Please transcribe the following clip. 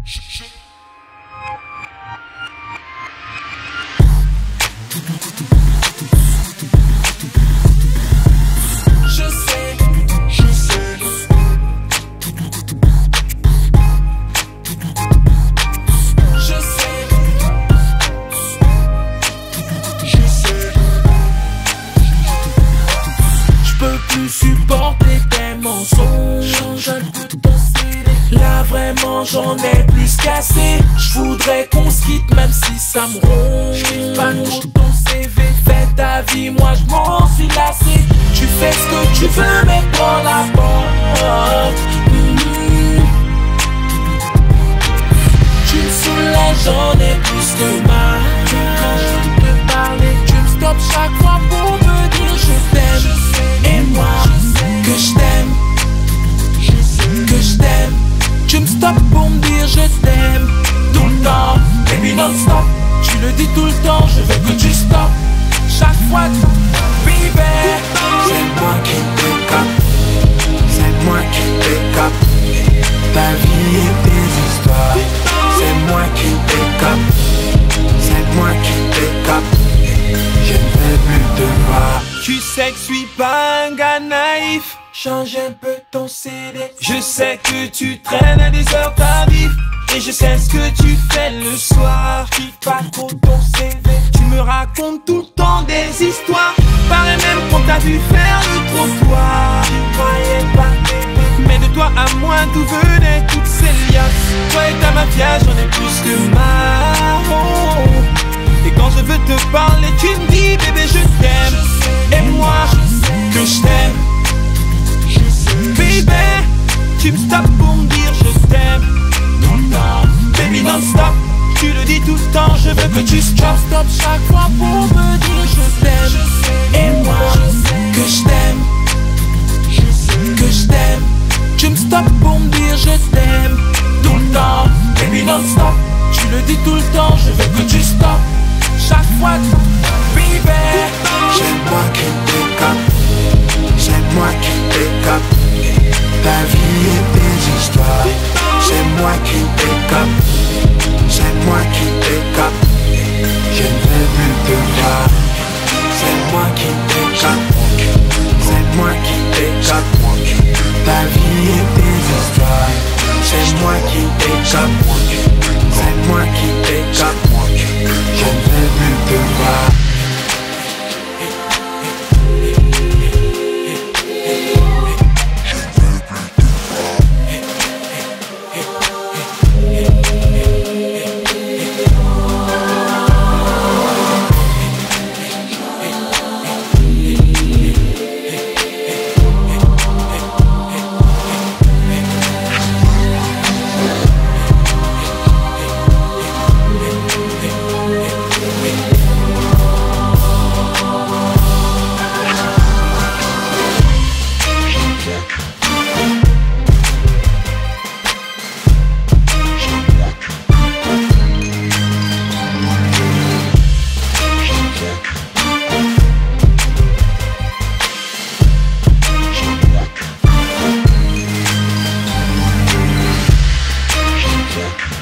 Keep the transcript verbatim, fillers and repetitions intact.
Supporter tes mensonges, là vraiment j'en ai plus qu'assez. Je voudrais qu'on se quitte même si ça me ronge. Pas trop ton C V, fais ta vie, moi je m'en suis lassé. Tu fais ce que tu veux mais prends la porte. mmh. Tu me soulages, j'en ai plus que mal. Quand je te parlais, tu me stops chaque fois pour me dire je t'aime. Et moi, que je t'aime, que je t'aime. Tu me stops pour me dire je t'aime tout le temps, baby non-stop. Tu le dis tout le temps, je veux que tu stops. Chaque fois, baby. C'est moi qui te capte, c'est moi qui te capte. Ta vie et tes histoires, c'est moi qui te capte, c'est moi qui te capte. Je ne veux plus te voir. Tu sais que je suis pas un gars naïf. Change un peu ton C D. Je sais que tu traînes à des heures tardives. Et je sais ce que tu fais le soir. Je kiffe pas trop ton C V. Tu me racontes tout le temps des histoires. Paraît même qu'on t'a vu faire le trottoir. Tu croyais pas t'aimer, mais de toi à moi d'où venaient toutes ces liasses. Toi et ta mafia, j'en ai plus que marre. Et quand je veux te parler, tu me dis bébé je t'aime. Et moi, que je t'aime. Baby, tu me stops pour me dire je t'aime tout le temps, baby non-stop. Tu le dis tout le temps, je veux que tu stop. Stop chaque fois pour me dire je t'aime. Et moi, que je t'aime, que je t'aime. Tu me stops pour me dire je t'aime tout le temps, baby non-stop. Tu le dis tout le temps, je veux que tu stop. Chaque fois, baby. C'est moi qui te capte, c'est moi qui te capte. Ta vie et tes histoires, c'est moi qui te capte, c'est moi qui te capte. Je ne veux plus te voir. C'est moi qui te capte, c'est moi qui te capte. Ta vie et tes histoires, c'est moi qui te capte, c'est moi qui te capte. Je ne veux plus te voir. Yeah.